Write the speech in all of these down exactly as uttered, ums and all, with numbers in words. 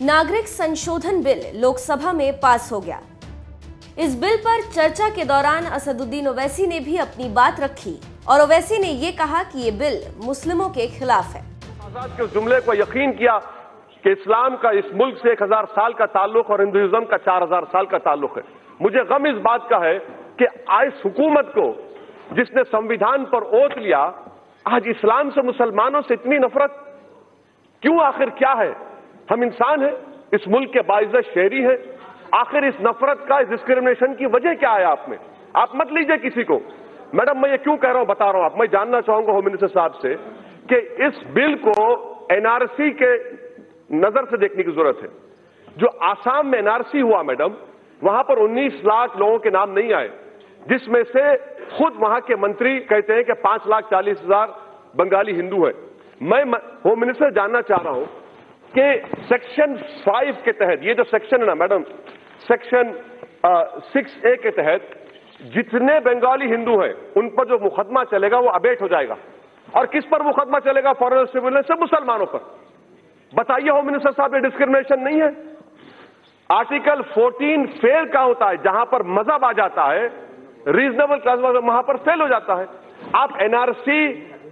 नागरिक संशोधन बिल लोकसभा में पास हो गया। इस बिल पर चर्चा के दौरान असदुद्दीन ओवैसी ने भी अपनी बात रखी और ओवैसी ने ये कहा कि ये बिल मुस्लिमों के खिलाफ है। आजाद के जुमले को यकीन किया कि इस्लाम का इस मुल्क से एक हजार साल का ताल्लुक और हिंदुइज्म का चार हजार साल का ताल्लुक है। मुझे गम इस बात का है कि इस हुकूमत को जिसने संविधान पर ओत लिया, आज इस्लाम से मुसलमानों से इतनी नफरत क्यों? आखिर क्या है? हम इंसान हैं, इस मुल्क के बाइज्जत शहरी हैं। आखिर इस नफरत का, इस डिस्क्रिमिनेशन की वजह क्या है आप में? आप मत लीजिए किसी को। मैडम, मैं ये क्यों कह रहा हूं बता रहा हूं। आप मैं जानना चाहूंगा होम मिनिस्टर साहब से कि इस बिल को एनआरसी के नजर से देखने की जरूरत है। जो आसाम में एनआरसी हुआ मैडम, वहां पर उन्नीस लाख लोगों के नाम नहीं आए, जिसमें से खुद वहां के मंत्री कहते हैं कि पांच लाख चालीस हजार बंगाली हिंदू हैं। मैं होम मिनिस्टर जानना चाह रहा हूं कि सेक्शन फाइव के तहत, ये जो सेक्शन है ना मैडम, सेक्शन सिक्स ए के तहत जितने बंगाली हिंदू हैं उन पर जो मुकदमा चलेगा वो अबेट हो जाएगा। और किस पर मुकदमा चलेगा? फॉरेन सिविल से मुसलमानों पर। बताइए होम मिनिस्टर साहब, ये डिस्क्रिमिनेशन नहीं है? आर्टिकल फोर्टीन फेल का होता है, जहां पर मजहब आ जाता है, रीजनेबल क्लास वहां पर फेल हो जाता है। आप एनआरसी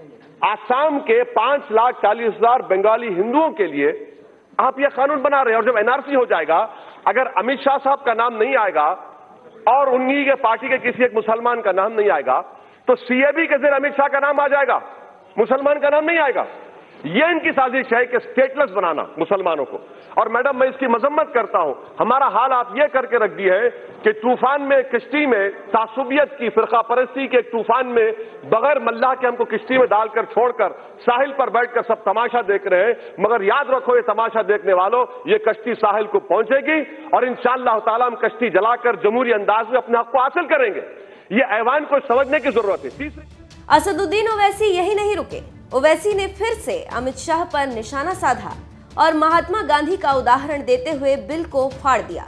आसाम के पांच लाख चालीस हजार बंगाली हिंदुओं के लिए आप यह कानून बना रहे हैं। और जब एनआरसी हो जाएगा, अगर अमित शाह साहब का नाम नहीं आएगा और उन्हीं के पार्टी के किसी एक मुसलमान का नाम नहीं आएगा, तो सीएबी के जरिए अमित शाह का नाम आ जाएगा, मुसलमान का नाम नहीं आएगा। यह इनकी साजिश है कि स्टेटलेस बनाना मुसलमानों को। और मैडम, मैं इसकी मजम्मत करता हूं। हमारा हाल आप यह करके रख दी है कि तूफान में, किश्ती में तासुबियत की, फिरका परस्ती के तूफान में बगैर मल्लाह के हमको किश्ती में डालकर छोड़कर साहिल पर बैठकर सब तमाशा देख रहे हैं। मगर याद रखो, ये तमाशा देखने वालों, ये कश्ती साहिल को पहुंचेगी और इंशाअल्लाह ताला हम कश्ती जलाकर जमहूरी अंदाज में अपने हक को हासिल करेंगे। ये ऐवान को समझने की जरूरत है। तीसरी, असदुद्दीन ओवैसी यही नहीं रुके। ओवैसी ने फिर से अमित शाह पर निशाना साधा और महात्मा गांधी का उदाहरण देते हुए बिल को फाड़ दिया।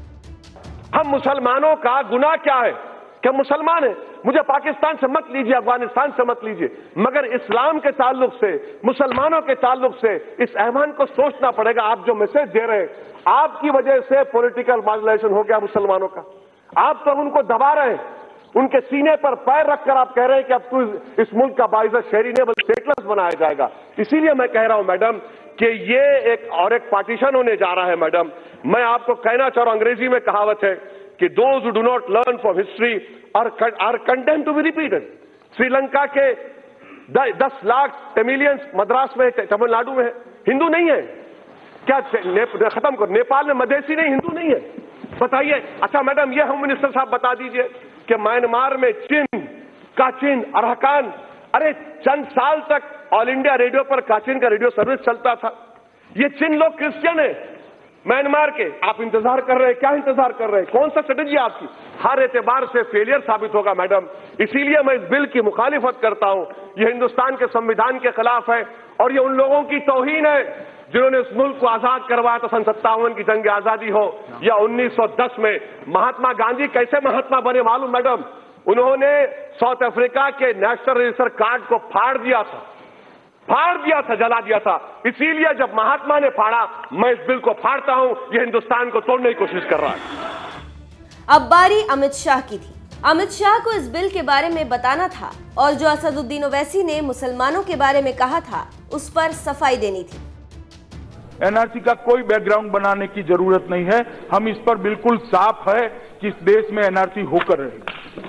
हम मुसलमानों का गुनाह क्या है कि मुसलमान हैं? मुझे पाकिस्तान से मत लीजिए, अफगानिस्तान से मत लीजिए, मगर इस्लाम के ताल्लुक से, मुसलमानों के ताल्लुक से इस ऐवान को सोचना पड़ेगा। आप जो मैसेज दे रहे हैं, आपकी वजह से पॉलिटिकल माइग्रेशन हो गया मुसलमानों का। आप तो उनको दबा रहे हैं, उनके सीने पर पैर रखकर आप कह रहे हैं कि अब तो इस मुल्क का बाइज्जत शहरी ने बल्कि स्टेटलेस बनाया जाएगा। इसीलिए मैं कह रहा हूं मैडम कि ये एक और एक पार्टीशन होने जा रहा है। मैडम, मैं आपको कहना चाह रहा हूं, अंग्रेजी में कहावत है कि those who do not learn from history are condemned to be repeated. Sri Lanka के दस लाख तमिलियंस मद्रास में, तमिलनाडु में हिंदू नहीं है क्या? खत्म करो। नेपाल में मधेसी नहीं, हिंदू नहीं है। बताइए। अच्छा मैडम, ये होम मिनिस्टर साहब बता दीजिए कि म्यांमार में चिन, काचिन, अरहकान, अरे चंद साल तक ऑल इंडिया रेडियो पर काचिन का रेडियो सर्विस चलता था। ये चिन लोग क्रिश्चियन है म्यांमार के। आप इंतजार कर रहे हैं, क्या इंतजार कर रहे हैं? कौन सा स्ट्रेटेजी आपकी? हर एतबार से फेलियर साबित होगा मैडम। इसीलिए मैं इस बिल की मुखालिफत करता हूं। यह हिंदुस्तान के संविधान के खिलाफ है और ये उन लोगों की तौहीन है जिन्होंने इस मुल्क को आजाद करवाया। तो सन सत्तावन की जंग आजादी हो या उन्नीस सौ दस में महात्मा गांधी कैसे महात्मा बने मालूम मैडम? उन्होंने साउथ अफ्रीका के नेशनल रजिस्टर कार्ड को फाड़ दिया था, फाड़ दिया था, जला दिया था। इसीलिए जब महात्मा ने फाड़ा, मैं इस बिल को फाड़ता हूं। यह हिंदुस्तान को तोड़ने की कोशिश कर रहा है। अब बारी अमित शाह की थी। अमित शाह को इस बिल के बारे में बताना था और जो असदुद्दीन ओवैसी ने मुसलमानों के बारे में कहा था, उस पर सफाई देनी थी। एनआरसी का कोई बैकग्राउंड बनाने की जरूरत नहीं है। हम इस पर बिल्कुल साफ है कि इस देश में एनआरसी होकर रहेगी।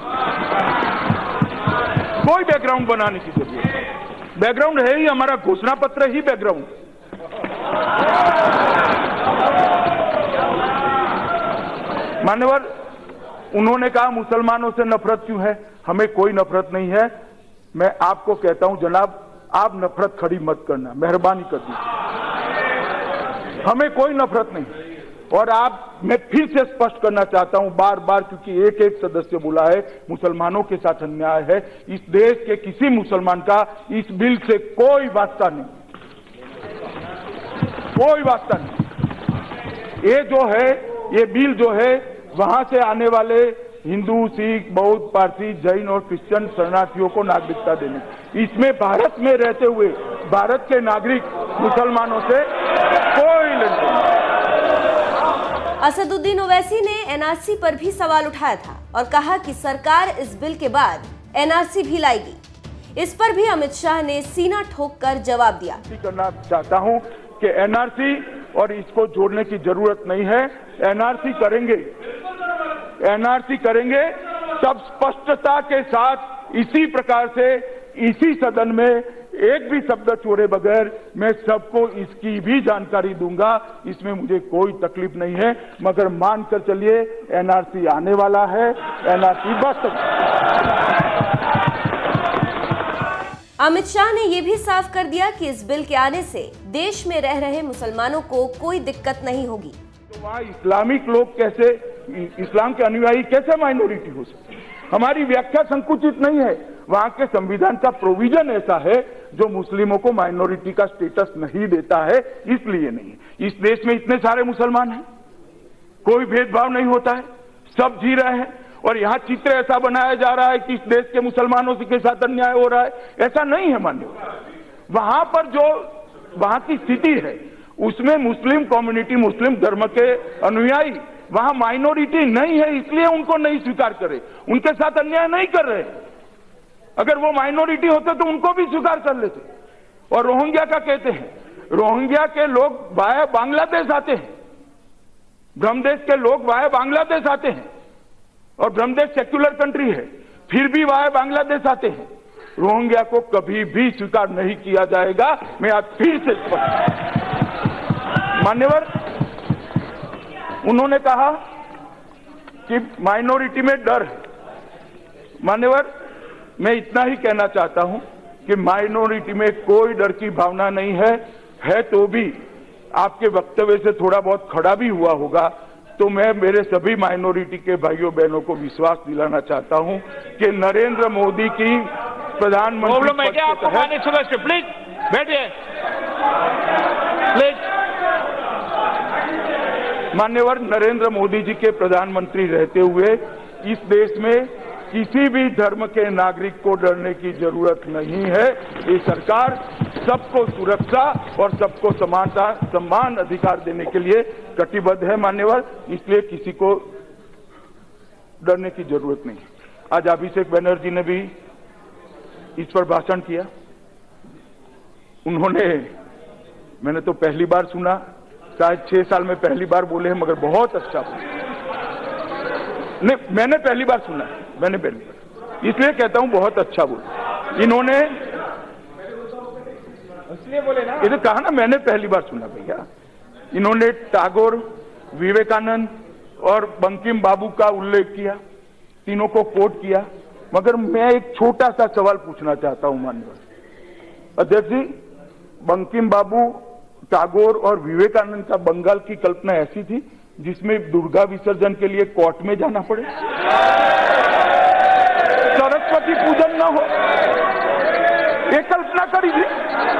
कोई बैकग्राउंड बनाने की जरूरत नहीं। बैकग्राउंड है ही हमारा घोषणा पत्र ही बैकग्राउंड। मान्यवर, उन्होंने कहा मुसलमानों से नफरत क्यों है? हमें कोई नफरत नहीं है। मैं आपको कहता हूं जनाब, आप नफरत खड़ी मत करना, मेहरबानी कर दीजिए। हमें कोई नफरत नहीं। और आप, मैं फिर से स्पष्ट करना चाहता हूं बार बार, क्योंकि एक एक सदस्य बोला है मुसलमानों के साथ अन्याय है। इस देश के किसी मुसलमान का इस बिल से कोई वास्ता नहीं, कोई वास्ता नहीं। ये जो है, ये बिल जो है, वहां से आने वाले हिंदू, सिख, बौद्ध, पारसी, जैन और क्रिश्चियन शरणार्थियों को नागरिकता देने, इसमें भारत में रहते हुए भारत के नागरिक मुसलमानों से कोई लेन देन नहीं। असदुद्दीन ओवैसी ने एनआरसी पर भी सवाल उठाया था और कहा कि सरकार इस बिल के बाद एनआरसी भी लाएगी। इस पर भी अमित शाह ने सीना ठोककर जवाब दिया। करना चाहता हूं कि एनआरसी और इसको जोड़ने की जरूरत नहीं है। एनआरसी करेंगे, एनआरसी करेंगे सब स्पष्टता के साथ, इसी प्रकार से इसी सदन में एक भी शब्द छोड़े बगैर मैं सबको इसकी भी जानकारी दूंगा। इसमें मुझे कोई तकलीफ नहीं है, मगर मानकर चलिए एनआरसी आने वाला है। एनआरसी बस। अमित शाह ने यह भी साफ कर दिया कि इस बिल के आने से देश में रह रहे मुसलमानों को कोई दिक्कत नहीं होगी। तो वहाँ इस्लामिक लोग कैसे, इस्लाम के अनुयायी कैसे माइनॉरिटी हो सकते? हमारी व्याख्या संकुचित नहीं है। वहां के संविधान का प्रोविजन ऐसा है जो मुस्लिमों को माइनॉरिटी का स्टेटस नहीं देता है, इसलिए नहीं। इस देश में इतने सारे मुसलमान हैं, कोई भेदभाव नहीं होता है, सब जी रहे हैं। और यहाँ चित्र ऐसा बनाया जा रहा है कि इस देश के मुसलमानों के साथ अन्याय हो रहा है, ऐसा नहीं है मान्य। वहां पर जो वहां की स्थिति है उसमें मुस्लिम कम्युनिटी, मुस्लिम धर्म के अनुयायी वहां माइनॉरिटी नहीं है, इसलिए उनको नहीं स्वीकार करे, उनके साथ अन्याय नहीं कर रहे। अगर वो माइनॉरिटी होते तो उनको भी स्वीकार कर लेते। और रोहिंग्या का कहते हैं, रोहिंग्या के लोग वाया बांग्लादेश आते हैं, ब्रह्मदेश के लोग वाया बांग्लादेश आते हैं, और ब्रह्मदेश सेक्युलर कंट्री है, फिर भी वाया बांग्लादेश आते हैं। रोहिंग्या को कभी भी स्वीकार नहीं किया जाएगा। मैं आज फिर से मान्यवर, उन्होंने कहा कि माइनॉरिटी में डर है। मान्यवर, मैं इतना ही कहना चाहता हूं कि माइनॉरिटी में कोई डर की भावना नहीं है। है तो भी आपके वक्तव्य से थोड़ा बहुत खड़ा भी हुआ होगा, तो मैं मेरे सभी माइनॉरिटी के भाइयों बहनों को विश्वास दिलाना चाहता हूं कि नरेंद्र मोदी की प्रधानमंत्री पद के तहत, प्लीज बैठिए, प्लीज। मान्यवर, नरेंद्र मोदी जी के प्रधानमंत्री रहते हुए इस देश में किसी भी धर्म के नागरिक को डरने की जरूरत नहीं है। ये सरकार सबको सुरक्षा और सबको समानता, समान अधिकार देने के लिए कटिबद्ध है मान्यवर, इसलिए किसी को डरने की जरूरत नहीं। आज अभिषेक बनर्जी ने भी इस पर भाषण किया। उन्होंने, मैंने तो पहली बार सुना, शायद छह साल में पहली बार बोले हैं, मगर बहुत अच्छा बोले। नहीं, मैंने पहली बार सुना, मैंने पहली बार, इसलिए कहता हूं बहुत अच्छा बोले इन्होंने। इसलिए बोले ना, ये तो कहा ना, मैंने पहली बार सुना भैया। इन्होंने टैगोर, विवेकानंद और बंकिम बाबू का उल्लेख किया, तीनों को कोट किया। मगर मैं एक छोटा सा सवाल पूछना चाहता हूं माननीय अध्यक्ष जी। बंकिम बाबू, टैगोर और विवेकानंद का बंगाल की कल्पना ऐसी थी जिसमें दुर्गा विसर्जन के लिए कोर्ट में जाना पड़े, सरस्वती पूजन न हो, ये कल्पना करी थी।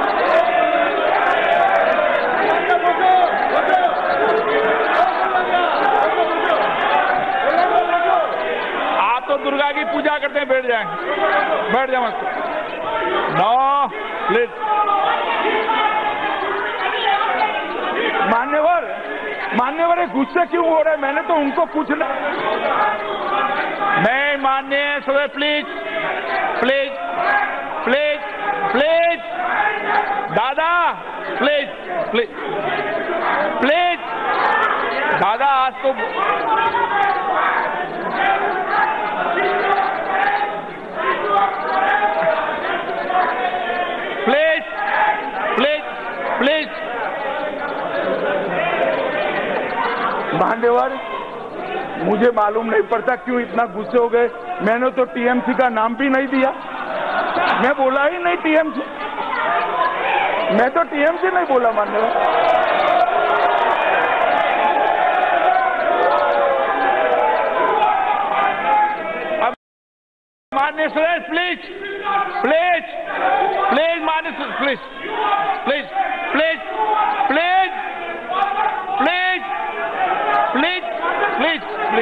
आप तो दुर्गा की पूजा करते हैं, बैठ जाएं, बैठ जाओ। No please. मान्यवर, मान्यवर गुस्से क्यों हो रहे हैं? मैंने तो उनको पूछना। नहीं माननीय सदस्य, प्लीज प्लीज प्लीज प्लीज दादा, प्लीज प्लीज प्लीज दादा, आज तो प्लीज प्लीज प्लीज। मान्यवर, मुझे मालूम नहीं पड़ता क्यों इतना गुस्से हो गए। मैंने तो टीएमसी का नाम भी नहीं दिया, मैं बोला ही नहीं टीएमसी, मैं तो टीएमसी नहीं बोला मान्यवर। माननीय सदस्य, प्लीज प्लीज प्लीज, माननीय please please please please please please please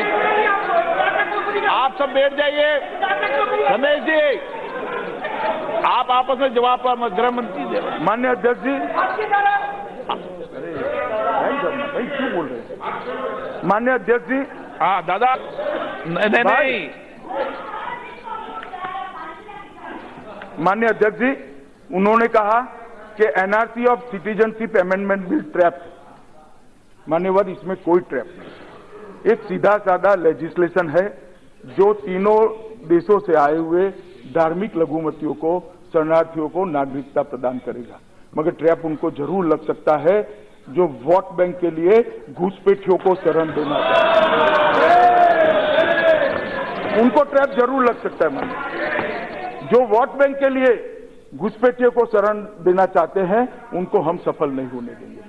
please आप सब बैठ जाइए। रमेश जी, आप आपस में जवाब पर गृह मंत्री। माननीय अध्यक्ष जी, भाई भाई क्यों बोल रहे हैं? माननीय अध्यक्ष जी। हाँ दादा, नहीं नहीं, माननीय अध्यक्ष जी, उन्होंने कहा कि NRC of citizenship amendment bill trap. मान्यवर, इसमें कोई ट्रैप नहीं। एक सीधा साधा लेजिस्लेशन है जो तीनों देशों से आए हुए धार्मिक लघुमतियों को, शरणार्थियों को नागरिकता प्रदान करेगा। मगर ट्रैप उनको जरूर लग सकता है जो वोट बैंक के लिए घुसपैठियों को शरण देना चाहते हैं। उनको ट्रैप जरूर लग सकता है। माननीय, जो वोट बैंक के लिए घुसपैठियों को शरण देना चाहते हैं उनको हम सफल नहीं होने देंगे।